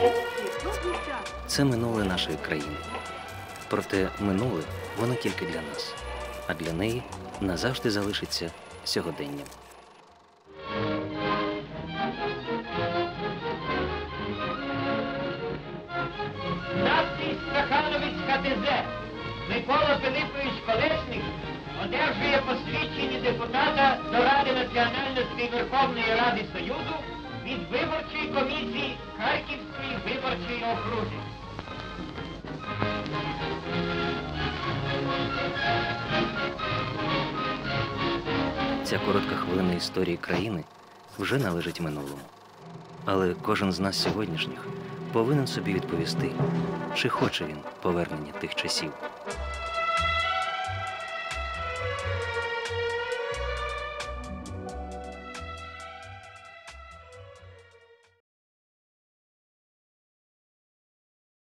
Це минуле нашої країни. Проте минуле воно тільки для нас, а для неї назавжди залишиться сьогоденням. Надпись Стахановець КТЗ. Микола Пилипович Колесник одержує посвідчення депутата до Ради Національної Верховної Ради Союзу від виборчої комісії Харківської виборчої округи. Ця коротка хвилина історії країни вже належить минулому. Але кожен з нас сьогоднішніх повинен собі відповісти, чи хоче він повернення тих часів.